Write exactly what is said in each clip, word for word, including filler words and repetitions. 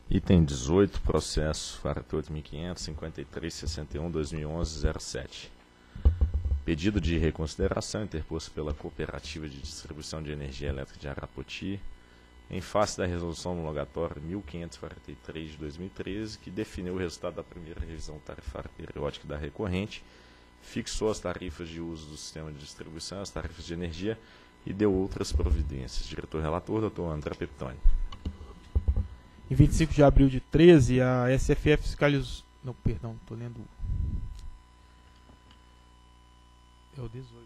Item dezoito, processo quarenta e oito mil quinhentos, cinquenta e três, sessenta e um, dois mil e onze, zero sete. Pedido de reconsideração interposto pela Cooperativa de Distribuição de Energia Elétrica de Arapoti, em face da resolução homologatória mil quinhentos e quarenta e três de dois mil e treze, que definiu o resultado da primeira revisão tarifária periódica da recorrente, fixou as tarifas de uso do sistema de distribuição, as tarifas de energia e deu outras providências. Diretor-relator, doutor André Peptoni. Em vinte e cinco de abril de treze, a S F F fiscalizou... Não, perdão, estou lendo... É o dezoito.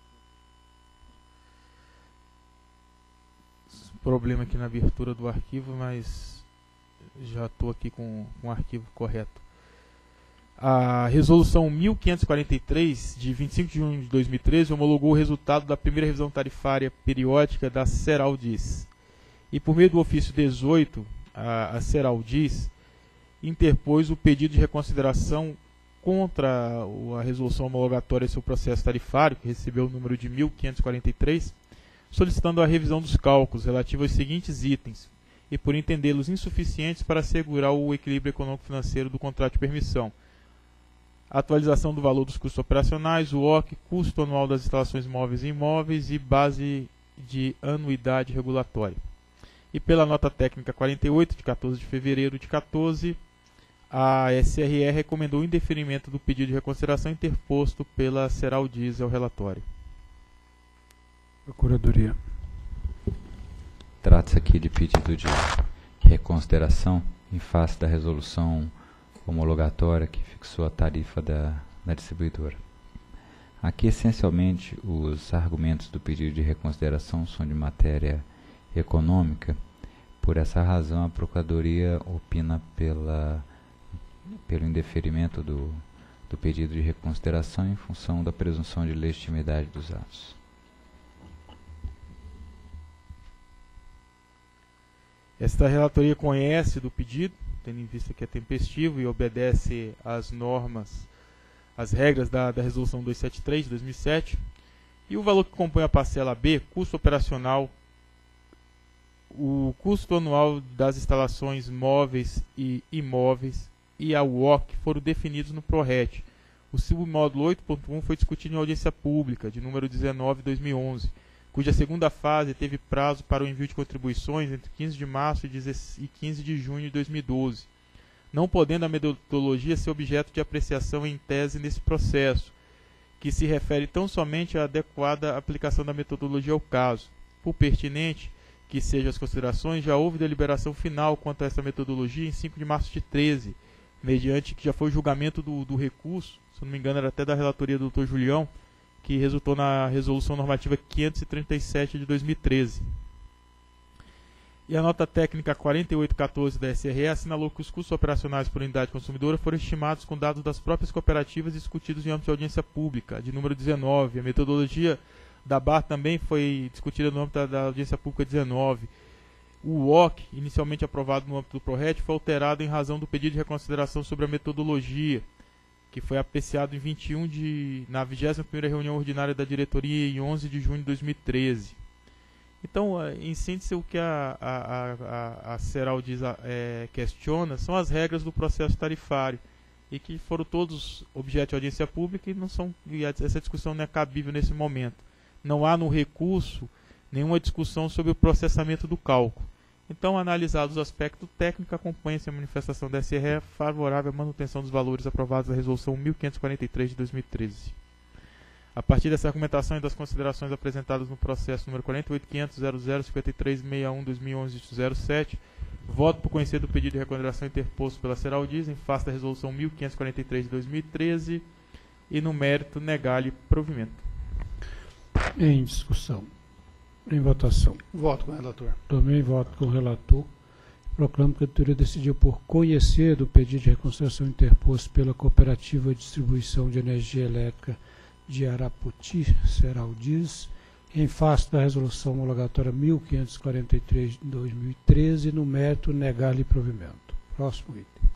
Problema aqui na abertura do arquivo, mas já estou aqui com, com o arquivo correto. A resolução mil quinhentos e quarenta e três, de vinte e cinco de junho de dois mil e treze, homologou o resultado da primeira revisão tarifária periódica da Seraldis. E por meio do ofício dezoito, a, a Seraldis interpôs o pedido de reconsideração contra a resolução homologatória do seu processo tarifário, que recebeu o número de mil quinhentos e quarenta e três, solicitando a revisão dos cálculos relativos aos seguintes itens, e por entendê-los insuficientes para assegurar o equilíbrio econômico-financeiro do contrato de permissão. A atualização do valor dos custos operacionais, o O C, custo anual das instalações móveis e imóveis e base de anuidade regulatória. E pela nota técnica quarenta e oito, de quatorze de fevereiro de quatorze, a S R E recomendou o indeferimento do pedido de reconsideração interposto pela Seraldis ao relatório. Procuradoria. Trata-se aqui de pedido de reconsideração em face da resolução homologatória que fixou a tarifa da, da distribuidora. Aqui, essencialmente, os argumentos do pedido de reconsideração são de matéria econômica. Por essa razão, a Procuradoria opina pela, pelo indeferimento do, do pedido de reconsideração em função da presunção de legitimidade dos atos. Esta relatoria conhece do pedido, tendo em vista que é tempestivo e obedece às normas, às regras da, da Resolução duzentos e setenta e três de dois mil e sete, e o valor que compõe a parcela B, custo operacional, o custo anual das instalações móveis e imóveis e a U O C foram definidos no PRORET. O submódulo oito ponto um foi discutido em audiência pública, de número dezenove de dois mil e onze, cuja segunda fase teve prazo para o envio de contribuições entre quinze de março e quinze de junho de dois mil e doze, não podendo a metodologia ser objeto de apreciação em tese nesse processo, que se refere tão somente à adequada aplicação da metodologia ao caso. Por pertinente que sejam as considerações, já houve deliberação final quanto a essa metodologia em cinco de março de treze, mediante que já foi o julgamento do, do recurso, se não me engano era até da relatoria do doutor Julião, que resultou na Resolução Normativa quinhentos e trinta e sete de dois mil e treze. E a nota técnica quarenta e oito quatorze da S R E assinalou que os custos operacionais por unidade consumidora foram estimados com dados das próprias cooperativas discutidos em âmbito de audiência pública, de número dezenove. A metodologia da B A R também foi discutida no âmbito da audiência pública dezenove. O O C, inicialmente aprovado no âmbito do PRORET, foi alterado em razão do pedido de reconsideração sobre a metodologia, que foi apreciado em vinte e um de, na vigésima primeira reunião ordinária da diretoria em onze de junho de dois mil e treze. Então, em síntese, o que a, a, a, a Seraldis é, questiona são as regras do processo tarifário, e que foram todos objeto de audiência pública e, não são, e essa discussão não é cabível nesse momento. Não há no recurso nenhuma discussão sobre o processamento do cálculo. Então, analisados os aspectos técnicos, acompanha-se a manifestação da S R E favorável à manutenção dos valores aprovados da Resolução mil quinhentos e quarenta e três de dois mil e treze. A partir dessa argumentação e das considerações apresentadas no processo número quarenta e oito quinhentos ponto zero zero cinquenta e três sessenta e um barra dois mil e onze ponto zero sete, voto por conhecer do pedido de reconsideração interposto pela Seraldis em face da Resolução mil quinhentos e quarenta e três de dois mil e treze e, no mérito, negar-lhe provimento. Em discussão. Em votação. Voto com o relator. Também voto com o relator. Proclamo que a diretoria decidiu por conhecer do pedido de reconsideração interposto pela Cooperativa de Distribuição de Energia Elétrica de Arapoti, Seraldis, em face da resolução homologatória mil quinhentos e quarenta e três de dois mil e treze, no mérito negar-lhe provimento. Próximo item.